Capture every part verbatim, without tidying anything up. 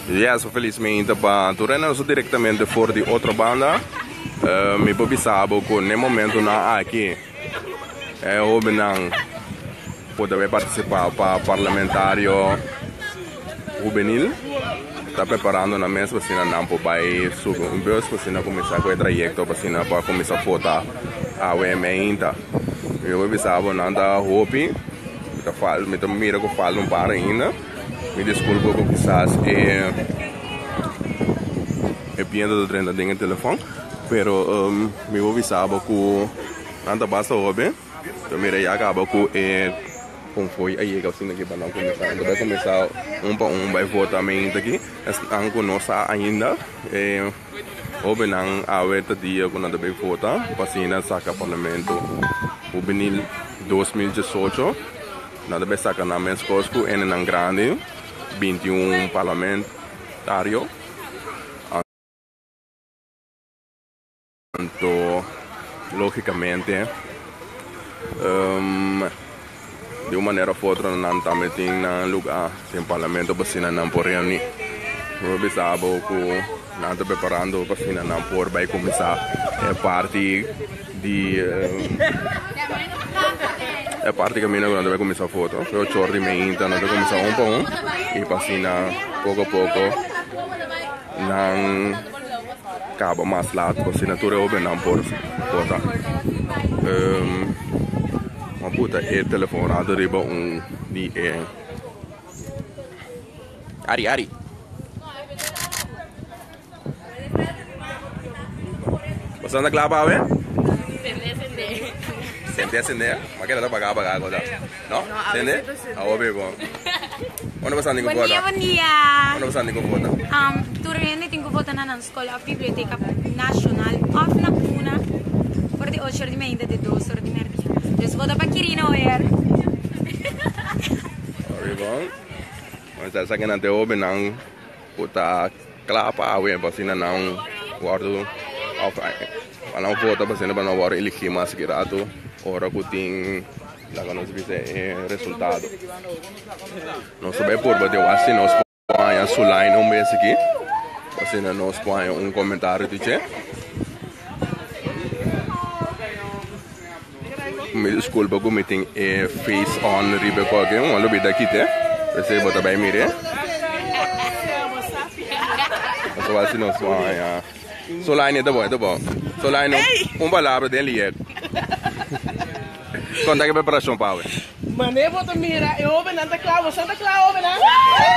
Yes, felizmente para tornarnos diretamente for de outra banda. Uh, me babisabo com no momento na aqui. É o benang poder participar para parlamentário juvenil. Está preparando na mesa para não poder subir um bus para começar com o trajeto para começar a votar a U M ainda. Eu babisabo não da hopi. Me tô mira que eu falo um par ainda. Me desculpa por quizás é é piando do trem da dinha telefone, pero um, me vou avisar que nada basta hoje. Então mira já acaba com é como foi aí que assim aqui para não começar. Então vai começar um para um vai votar também aqui. Não conosco ainda. É hoje não há outra dia quando nada vai votar. Passina saca parlamento juvenil dois mil e dezoito. Nada vai sacar na mesa cosco em um grande vinte e um parlamentário. Então, logicamente, um, de uma maneira ou outra, não também tem um lugar sem parlamento para não por reunir. Eu pensava que não estou preparando para não por vai começar a parte de é parte que mina quando vai começar a foto. Eu choro de mim, então não vai começar um por um e para pouco a pouco não acaba mais lado para assinatura ou não por foto. Um, uma puta é telefonado riba um de é Ari Ari. Você anda claro para ver? Sente acender? Mas que era para pagar agora? Não? Sente? Ah, ok, bom. Onde você anda com foto? Bom dia, Onde você anda com foto? Um, turene tenho foto na escola Biblioteca Nacional of Napuna. Por de ocho de meia de dois horas de merda. Eu vou dar para Quirino ver. Ok, bom. Mas essa que não tem o benang puta claro para ver, para não guardo para não votar para não guardo ele que mais que rato. Ora que tem lá que nós vimos é resultado. Não sabe por que eu acho que nós põe a Sulai um mês aqui. Assim nós põe um comentário de che. Me desculpa que me tem é face on ribe qualquer um, olha bem daqui te. Você bota bem mire. Então assim nós põe a Sulai tá bom, tá bom. Sulai um palavra dele é quando é que preparação para hoje? Mané bota mira, eu ouve nada claro, você tá claro, ouve nada?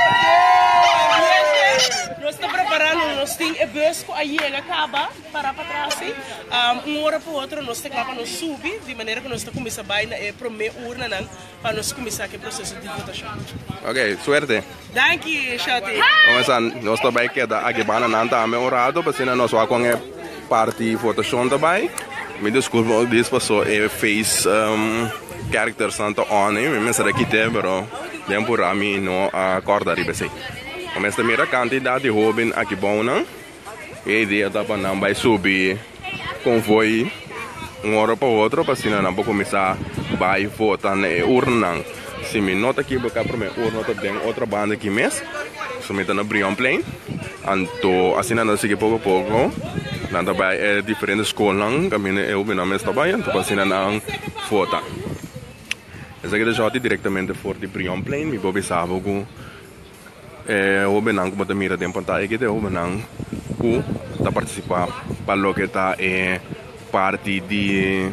Nós estamos preparando, nós temos a busca aí ele acaba para para trás, um, uma hora para outra nós temos para nós subir, de maneira que nós estamos começando a baixar é para meia urna não, para nós começar aquele processo de votação. Ok, suerte. Thank you, Shati. Vamos nós também queda aqui para não estar melhorado, para senão nós vamos com a parte votação também. Me desculpa, isso passou é fez um, character santo on, me mensa aqui tem, pero tempo a mim não acorda riba sei. Começa a mirar quantidade de jovens aqui bom não, e dia da para não vai subir convoy uma hora para outra, para senão não vou começar vai votar na urna. Se me nota aqui porque para mim urna tem outra banda aqui mês, se me tá na Brion Plain, então assim não sigue pouco a pouco. Nada vai é diferentes escolas, caminho eu me nome está bem, então assim não foto. Essa aqui já diretamente for de Brion Plain, me vou pensar algo é o benang como mira de pantalla que o benang ku tá participar para o que tá é parte de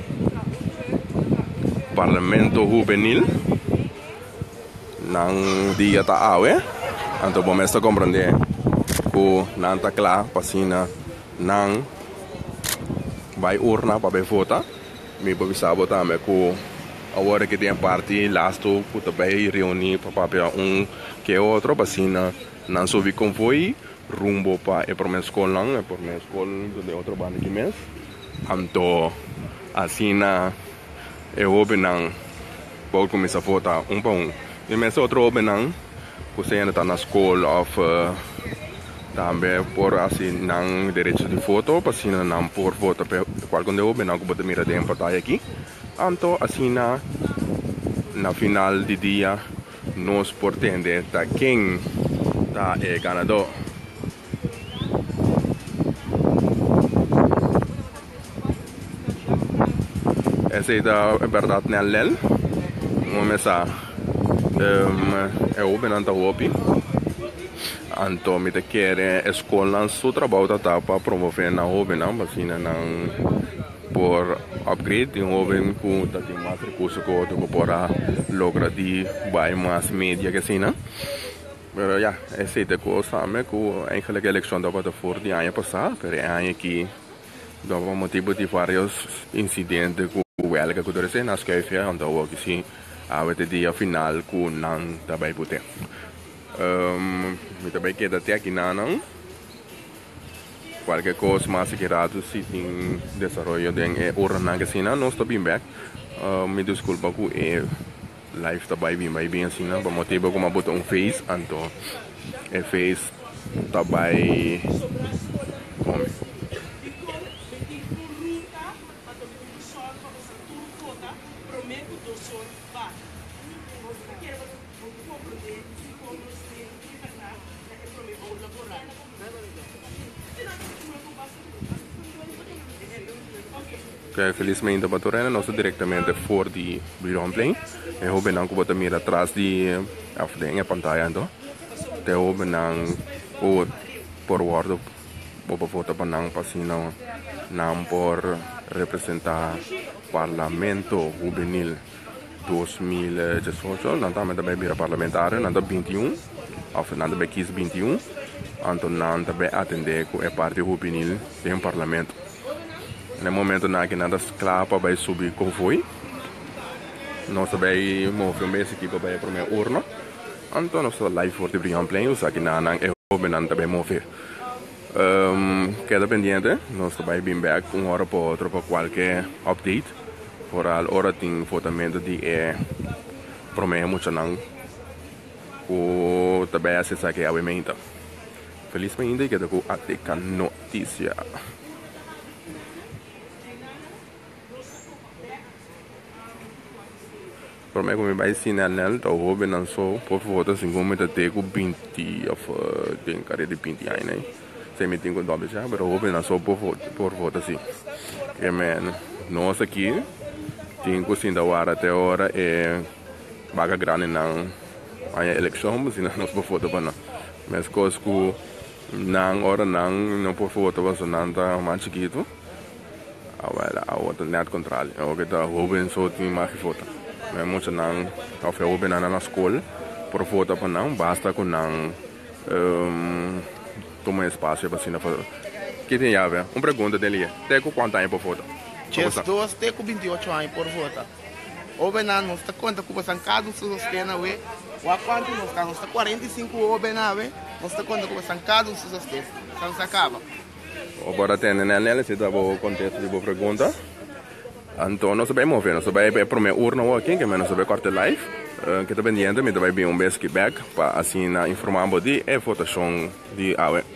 Parlamento Juvenil nang dia tá awe, então vamos estar compreender o não tá claro para sina não vai urna para votar, me vou avisar também que a hora que tem parte lasto puta vai reunir para papel um que outro para sina não subir convoy rumbo para a minha escola, a minha escola de outro bando que mês, então assim na eu não vou começar a votar um para um. E mas outro não, você ainda está na escola of também por assim não direito de foto, para assim não por voto qual quando eu não que botar mira de empatar aqui, então assim na na final de dia nós pretende tá quem tá é ganador. Essa é a verdade nela. Vamos começar. É o benanta hopi. Então, me te quer escola seu trabalho tá para promover na hopi não, mas ainda não por upgrade de hopi com tá tem mais recursos que o para lograr de vai mais mídia que assim, não? Mas ja, essa é a coisa samen com eigenlijk eleição da para for de ano passado, pero ano aqui dava motivo de vários incidentes com o elga que aconteceu na escola, então o que sim a dia final com não também puder. Um, me também queda até aqui não. Qualquer coisa mais que rato se tem desenvolvimento de hora na que sim não estou bem back. Uh, me desculpa com é live também bem bem bem assim não, por motivo como botar um face, então é face também come. Que felizmente a Torrena nós diretamente fora de Brilhantplein. E hoje não que botar mira atrás de a frente a pantalla então. Te hoje não o por word boba foto para não passar não por representar Parlamento Juvenil dois mil e dezoito, não também também vira parlamentar, não também vinte e um, ou não também quinze vinte e um, então não também atender com a parte juvenil do parlamento. No momento na que nada esclapa vai subir convoy, nós também movemos essa equipe para a primeira urna, então nós estamos live for the Brilhantplein, os aqui na na é o não também mover. Um, queda pendente, nós também bem back uma hora para outra para qualquer update. Por a hora tem votamento de é promessa muito não o também acessa que é o emenda. Felizmente que eu até a notícia. Por mim como vai ensinar nela, então o jovem não só por votar assim como está tendo vinte ou tem cara de vinte anos, né? Se me tem com doble já, mas o jovem não só por votar por votar assim. Que man, nós aqui tem que da hora até a hora é vaga grande não a eleição, mas não nós por votar para não. Mas coisas que não hora não não por votar para só não tá mais chiquito. Agora a outra net contrário, o que tá jovem só tem mais que votar. Mas muito não tá o jovem na escola por votar para não basta com não um, tomar espaço para assim fazer. Que tem a ver? Uma pergunta dele, tem quanto tempo para votar? Just dois tem com vinte e oito anos por votar. O Benan não está conta que você cada um se sustenta, we. O quanto nós está, nós está quarenta e cinco o Benan, we. Nós está conta que você cada um se sustenta. Então se acaba. Agora tem na nela se dá o contexto de boa pergunta. Então nós sabemos ver, nós sabemos a primeira urna aqui, que nós sabemos corte live, que está pendente, me vai vir um best back para assim informar de a votação de A W E.